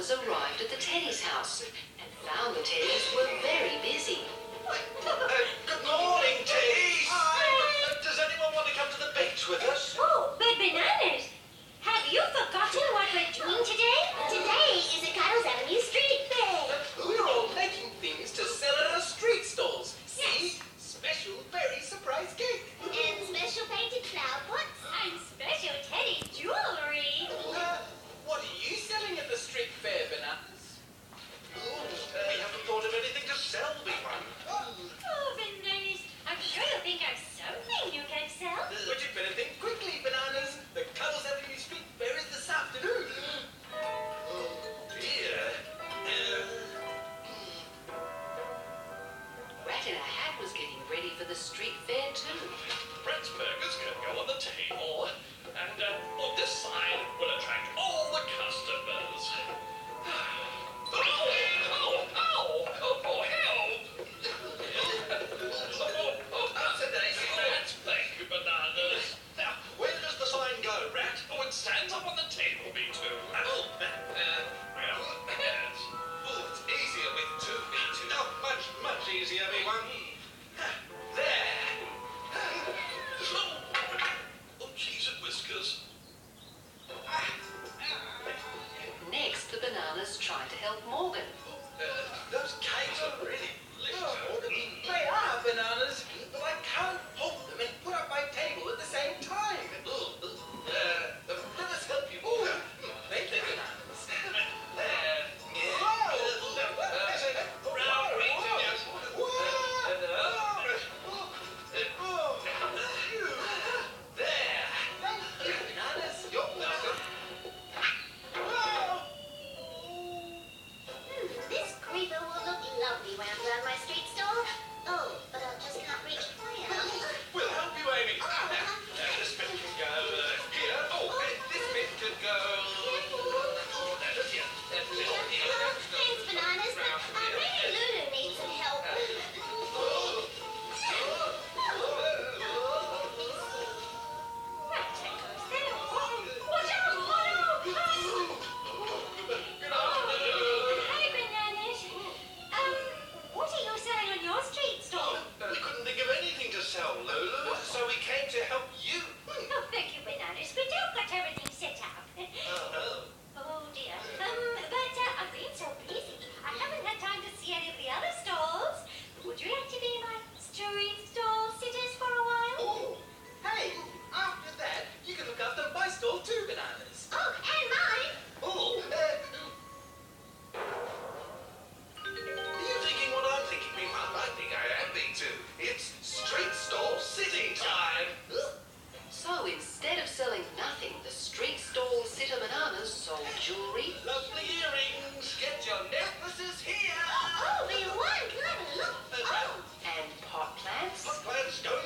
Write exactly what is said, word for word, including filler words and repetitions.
bananas arrived at the Teddy's house and found the Teddys were very busy. Uh, good morning, Teddies! Hi! Uh, does anyone want to come to the beach with us? Oh, but Bananas, have you forgotten what we're doing today? Today is a Kyle's Avenue street fair. We're all making things to sell at our street stalls. See? Special berry surprise cake. And special painted flower pots. And special Teddy jewelry. Uh, what are you selling at the street fair, Bananas? Ooh, uh, we haven't thought of anything to sell, Big One. Oh, Bananas, I'm sure you'll think of something you can sell. But you better think quickly, Bananas. The Kyle's Avenue street fair is this afternoon. Oh, dear. Uh, Rat in a Hat was getting ready for the street fair too. Brett's Burgers can go on the table, and uh, on this side will attract all the customers. Oh, oh, oh, oh, oh, help! oh, oh, That's a daisy. That's thank you, Bananas. Now, where does the sign go, Rat? Oh, it stands up on the table, B two. Oh, uh, Well, yes. oh, it's easier with two B two. No, much, much easier, Big One. There. Oh, cheese and whiskers. Next, the bananas tried to help Morgan. Uh, those cakes are really delicious, Morgan. They are Bananas, but I can't hold them and put up my table at the same time. Uh, uh, let us help you, Ooh, Morgan. thank you, Bananas. There. This creeper will look lovely when I'm done my street stall. Oh, but I just can't reach fire. We'll help you, Amy. Now, this bit can go uh, here. Oh, uh, this bit can go. Oh, that's here. That's it. Here. Thanks, Bananas, but I really Lulu needs some help. Right, there goes there. Oh, watch out! Oh, no! Hey, Bananas. Um, what are you selling on your street stall? We couldn't think of anything to sell, Lulu, so we came to help you. Oh, thank you, Bananas, but you've got everything set up. Oh, Oh dear. Um, but uh, I've been so busy, I haven't had time to see any of the other stalls. Would you like to be my street stall sitters for a while? Oh, hey, after that, you can look after my stall too, Bananas. Oh, and mine. oh. Uh, are you thinking what I'm thinking, Big Mum? I think I am, B two. It's street stall sitting time. So instead of selling nothing, the street stall sitter bananas sold jewelry, Lovely earrings. Get your necklaces here. Oh, Big One, come have a look. Oh, and pot plants, Hot plants go